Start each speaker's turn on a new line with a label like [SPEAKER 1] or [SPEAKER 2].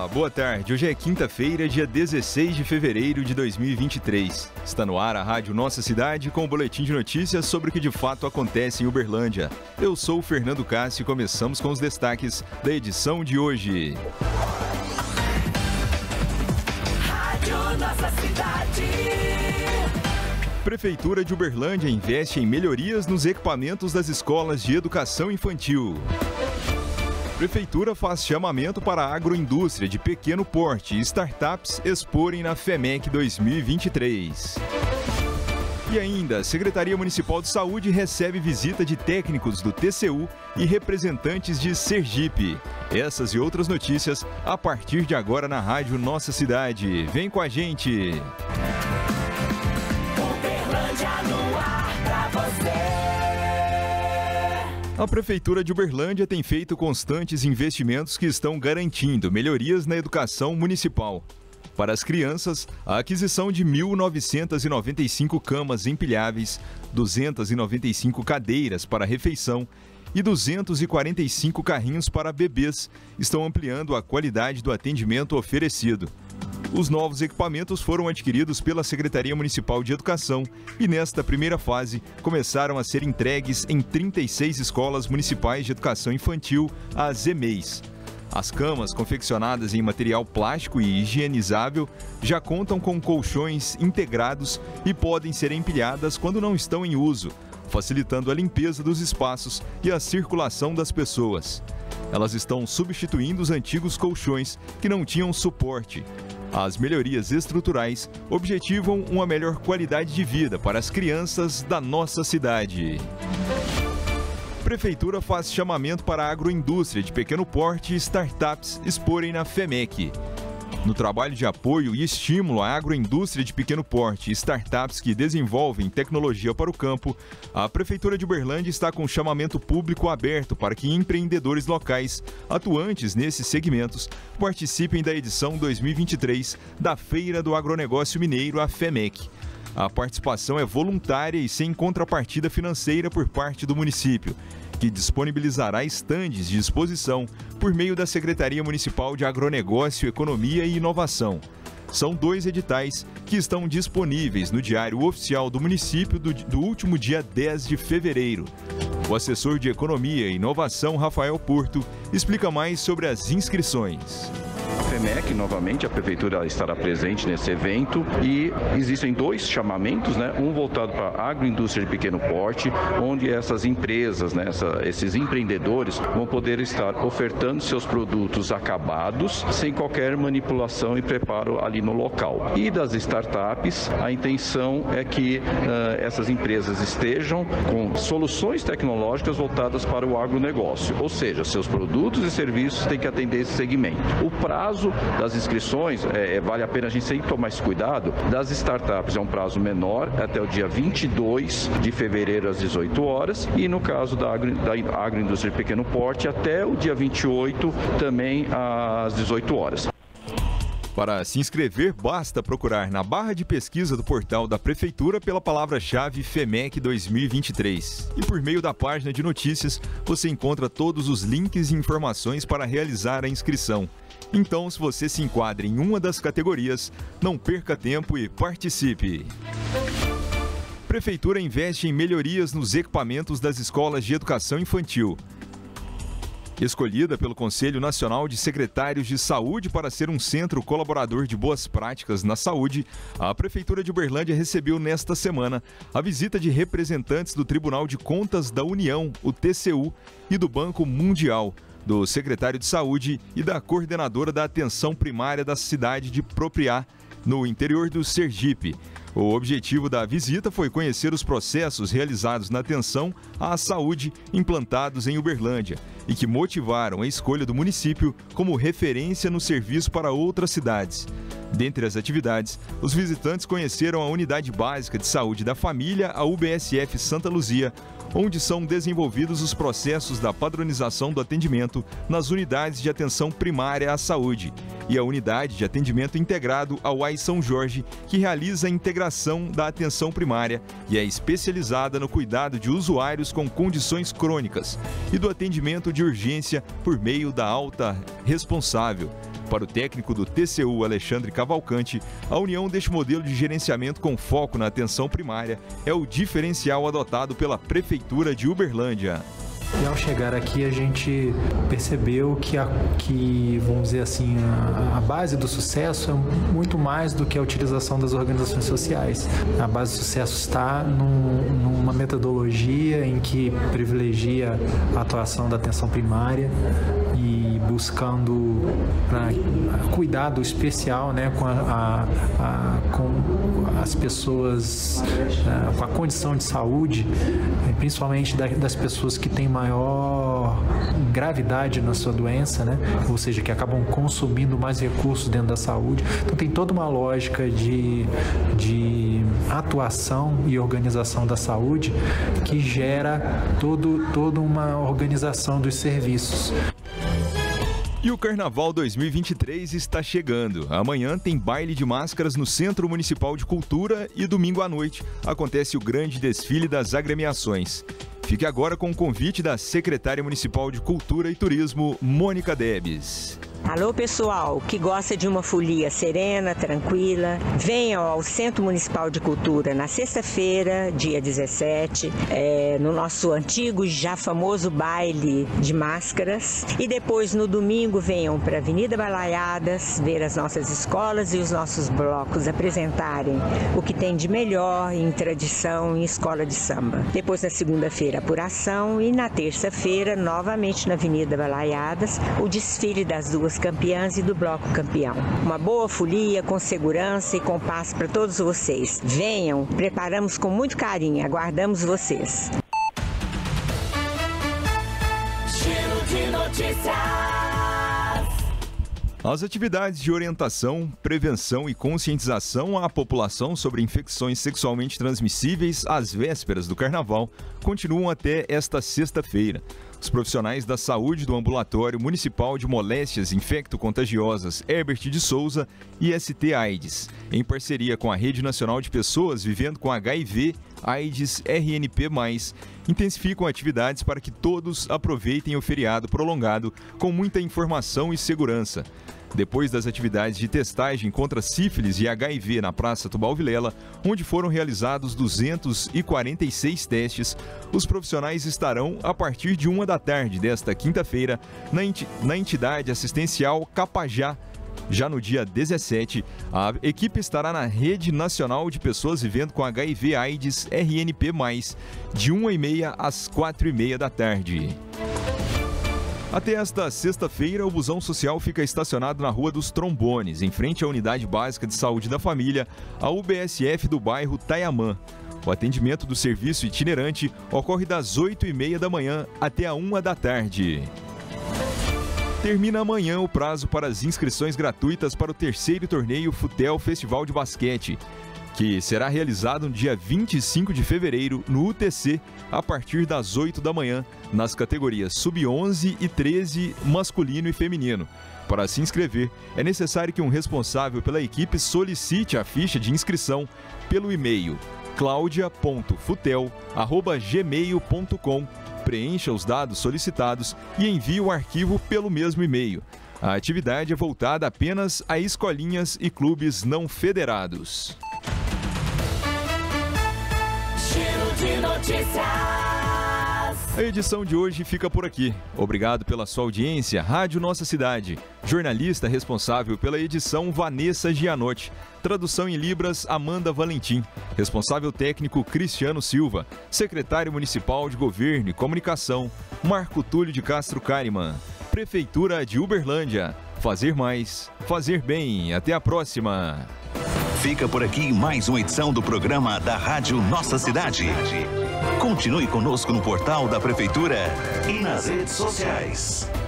[SPEAKER 1] Olá, boa tarde. Hoje é quinta-feira, dia 16 de fevereiro de 2023. Está no ar a Rádio Nossa Cidade com o boletim de notícias sobre o que de fato acontece em Uberlândia. Eu sou o Fernando Cássio e começamos com os destaques da edição de hoje.
[SPEAKER 2] Rádio Nossa Cidade.
[SPEAKER 1] Prefeitura de Uberlândia investe em melhorias nos equipamentos das escolas de educação infantil. Prefeitura faz chamamento para a agroindústria de pequeno porte e startups exporem na FEMEC 2023. E ainda, a Secretaria Municipal de Saúde recebe visita de técnicos do TCU e representantes de Sergipe. Essas e outras notícias a partir de agora na Rádio Nossa Cidade. Vem com a gente!
[SPEAKER 2] Uberlândia no ar pra você.
[SPEAKER 1] A Prefeitura de Uberlândia tem feito constantes investimentos que estão garantindo melhorias na educação municipal. Para as crianças, a aquisição de 1.995 camas empilháveis, 295 cadeiras para refeição e 245 carrinhos para bebês estão ampliando a qualidade do atendimento oferecido. Os novos equipamentos foram adquiridos pela Secretaria Municipal de Educação e, nesta primeira fase, começaram a ser entregues em 36 escolas municipais de educação infantil, as EMEIs. As camas, confeccionadas em material plástico e higienizável, já contam com colchões integrados e podem ser empilhadas quando não estão em uso, facilitando a limpeza dos espaços e a circulação das pessoas. Elas estão substituindo os antigos colchões que não tinham suporte. As melhorias estruturais objetivam uma melhor qualidade de vida para as crianças da nossa cidade. Prefeitura faz chamamento para a agroindústria de pequeno porte e startups exporem na FEMEC. No trabalho de apoio e estímulo à agroindústria de pequeno porte e startups que desenvolvem tecnologia para o campo, a Prefeitura de Uberlândia está com chamamento público aberto para que empreendedores locais atuantes nesses segmentos participem da edição 2023 da Feira do Agronegócio Mineiro, a FEMEC. A participação é voluntária e sem contrapartida financeira por parte do município, que disponibilizará estandes de exposição por meio da Secretaria Municipal de Agronegócio, Economia e Inovação. São 2 editais que estão disponíveis no Diário Oficial do município do último dia 10 de fevereiro. O assessor de Economia e Inovação, Rafael Porto, explica mais sobre as inscrições.
[SPEAKER 3] A FEMEC, novamente, a Prefeitura estará presente nesse evento e existem 2 chamamentos, um voltado para a agroindústria de pequeno porte, onde essas empresas, esses empreendedores vão poder estar ofertando seus produtos acabados, sem qualquer manipulação e preparo ali no local. E das startups, a intenção é que essas empresas estejam com soluções tecnológicas voltadas para o agronegócio, ou seja, seus produtos e serviços têm que atender esse segmento. O prazo das inscrições, vale a pena a gente sempre tomar esse cuidado, das startups é um prazo menor, até o dia 22 de fevereiro às 18 horas, e no caso da agroindústria de pequeno porte, até o dia 28 também às 18 horas.
[SPEAKER 1] Para se inscrever, basta procurar na barra de pesquisa do portal da Prefeitura pela palavra-chave FEMEC 2023. E por meio da página de notícias, você encontra todos os links e informações para realizar a inscrição. Então, se você se enquadra em uma das categorias, não perca tempo e participe! Prefeitura investe em melhorias nos equipamentos das escolas de educação infantil. Escolhida pelo Conselho Nacional de Secretários de Saúde para ser um centro colaborador de boas práticas na saúde, a Prefeitura de Uberlândia recebeu nesta semana a visita de representantes do Tribunal de Contas da União, o TCU, e do Banco Mundial, do secretário de Saúde e da coordenadora da atenção primária da cidade de Propriá, no interior do Sergipe. O objetivo da visita foi conhecer os processos realizados na atenção à saúde implantados em Uberlândia e que motivaram a escolha do município como referência no serviço para outras cidades. Dentre as atividades, os visitantes conheceram a Unidade Básica de Saúde da Família, a UBSF Santa Luzia, onde são desenvolvidos os processos da padronização do atendimento nas unidades de atenção primária à saúde, e a Unidade de Atendimento Integrado ao AI São Jorge, que realiza a integração da atenção primária e é especializada no cuidado de usuários com condições crônicas e do atendimento de urgência por meio da alta responsável. Para o técnico do TCU, Alexandre Cavalcante, a união deste modelo de gerenciamento com foco na atenção primária é o diferencial adotado pela Prefeitura de Uberlândia.
[SPEAKER 4] E ao chegar aqui a gente percebeu que vamos dizer assim, a base do sucesso é muito mais do que a utilização das organizações sociais. A base do sucesso está numa metodologia em que privilegia a atuação da atenção primária e buscando cuidado especial, né, com as pessoas com a condição de saúde, principalmente das pessoas que têm maior gravidade na sua doença, né? Ou seja, que acabam consumindo mais recursos dentro da saúde. Então tem toda uma lógica de atuação e organização da saúde que gera toda uma organização dos serviços.
[SPEAKER 1] E o Carnaval 2023 está chegando. Amanhã tem baile de máscaras no Centro Municipal de Cultura e domingo à noite acontece o grande desfile das agremiações. Fique agora com o convite da secretária municipal de Cultura e Turismo, Mônica Debes.
[SPEAKER 5] Alô, pessoal que gosta de uma folia serena, tranquila, venham ao Centro Municipal de Cultura na sexta-feira, dia 17, no nosso antigo, já famoso baile de máscaras. E depois, no domingo, venham para a Avenida Balaiadas, ver as nossas escolas e os nossos blocos apresentarem o que tem de melhor em tradição em escola de samba. Depois, na segunda-feira, apuração e na terça-feira, novamente na Avenida Balaiadas, o desfile das duas campeãs e do bloco campeão. Uma boa folia, com segurança e com paz para todos vocês. Venham, preparamos com muito carinho, aguardamos vocês.
[SPEAKER 2] Giro de notícias.
[SPEAKER 1] As atividades de orientação, prevenção e conscientização à população sobre infecções sexualmente transmissíveis às vésperas do Carnaval continuam até esta sexta-feira. Os profissionais da saúde do Ambulatório Municipal de Moléstias Infecto-Contagiosas Herbert de Souza e ST-AIDS, em parceria com a Rede Nacional de Pessoas Vivendo com HIV, AIDS, RNP+, intensificam atividades para que todos aproveitem o feriado prolongado com muita informação e segurança. Depois das atividades de testagem contra sífilis e HIV na Praça Tubal Vilela, onde foram realizados 246 testes, os profissionais estarão, a partir de 1 da tarde desta quinta-feira, na entidade assistencial Capajá. Já no dia 17, a equipe estará na Rede Nacional de Pessoas Vivendo com HIV, AIDS, RNP+, de 1h30 às 4h30 da tarde. Até esta sexta-feira, o busão social fica estacionado na Rua dos Trombones, em frente à Unidade Básica de Saúde da Família, a UBSF do bairro Taiamã. O atendimento do serviço itinerante ocorre das 8h30 da manhã até a 1 da tarde. Termina amanhã o prazo para as inscrições gratuitas para o terceiro torneio Futel Festival de Basquete, que será realizado no dia 25 de fevereiro no UTC, a partir das 8 da manhã, nas categorias Sub-11 e 13, masculino e feminino. Para se inscrever, é necessário que um responsável pela equipe solicite a ficha de inscrição pelo e-mail claudia.futel@gmail.com, preencha os dados solicitados e envie o arquivo pelo mesmo e-mail. A atividade é voltada apenas a escolinhas e clubes não federados.
[SPEAKER 2] Giro de notícias.
[SPEAKER 1] A edição de hoje fica por aqui. Obrigado pela sua audiência. Rádio Nossa Cidade. Jornalista responsável pela edição, Vanessa Gianotti. Tradução em Libras, Amanda Valentim. Responsável técnico, Cristiano Silva. Secretário Municipal de Governo e Comunicação, Marco Túlio de Castro Kariman. Prefeitura de Uberlândia. Fazer mais, fazer bem. Até a próxima.
[SPEAKER 6] Fica por aqui mais uma edição do programa da Rádio Nossa Cidade. Continue conosco no portal da Prefeitura e nas redes sociais.